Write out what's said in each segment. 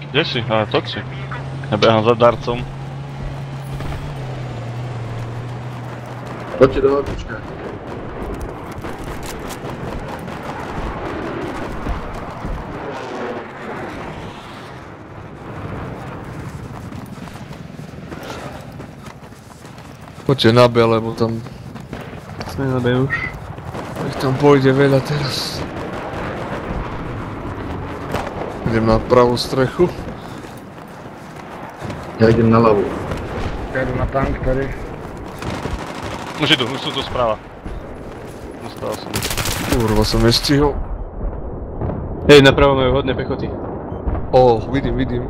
Kde si? Ale to si. Ja behám za darcom. Poďte do autučka. Poďte na B, lebo tam... Sme na B už. Ich tam pôjde veľa teraz. Idem na pravú strechu. Ja idem na ľavú. Ja jdu na tank tady. Už sú tu správa. Dostal som. Kurva, som nestihol. Hej, napravo majú hodné pechoty. Ó, vidím.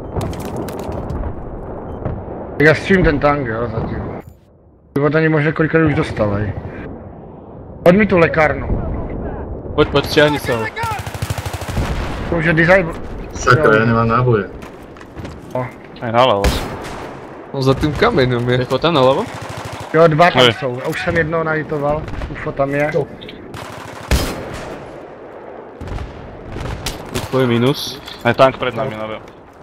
Já střím ten tank, jo, zatím. Život ani možná kolikrát už dostali. Hoď mi tu lékárnu. Poď, stiahni sa ho. To už je design... Sakra, ja nemám náboje. Aj naľavo som. On za tým kameňom je. Pechota naľavo? Jo, dva tam Hej. jsou. A už jsem jednoho nahitoval. UFO tam je. To je minus. Aj tank pred nami na B.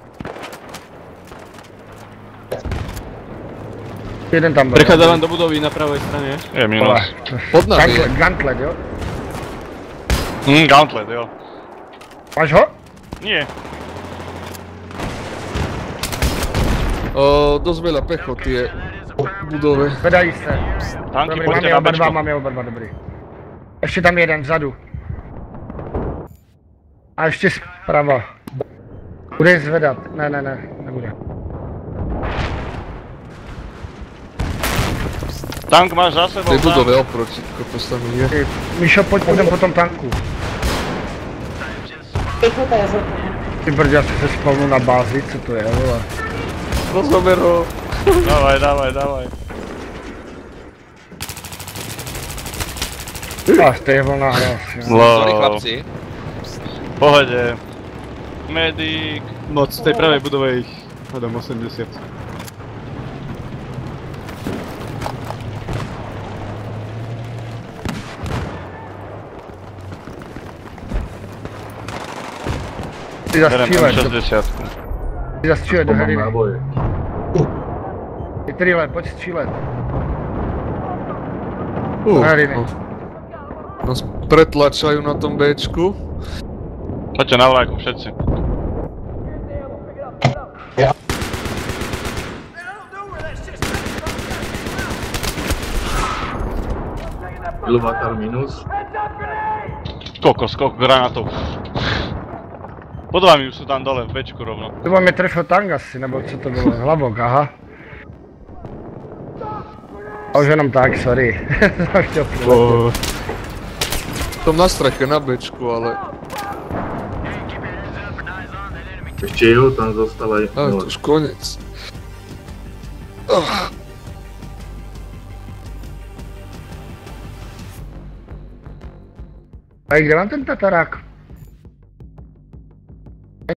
Jeden tam byl. Prechádzam do budovy na pravej strane. Je minus. Pod nami je. Gauntlet, jo? Gauntlet, jo. Máš ho? Nie. Dosť veľa pechoty je v budove. Zvedají se. Tanky, Dobrý, poďte na Bčko. mám je oba dva, dobrý. Ještě tam jeden vzadu. A ještě zprava. Bude zvedat. Ne, nebude. Tank máš za sebou. V tej budove oproti, kopec tam je. Ty, Míšo, půjdem po tom tanku. Pěchota je zhodná. Ty brdě, já se spavnu na bázi, co to je, vole. Rozober ho. Dávaj. A to je volná hra. Sorry chlapci. V pohode. Medic. Moc, v tej pravej budove ich hľadám 80. Ty Berem zastřílej, M60. ty zastřílej do Mám heriny. náboje. Ty trýle, pojď střílet. Do heriny. Nás pretlačajú na tom Bčku. Poďte na vlajku všetci. Iluvátor minus. Koľko granátov. Pod vami už sú tam dole v Bčku rovno. To mám je trefil tank asi, nebo co to bylo, hlavok, aha. A už jenom tak, sorry. Jsem chtěl přiletět. Tam na streche, na Bčku, ale... Ešte jeho tam zostal aj... Ale to už konec. A kde mám ten tatarák?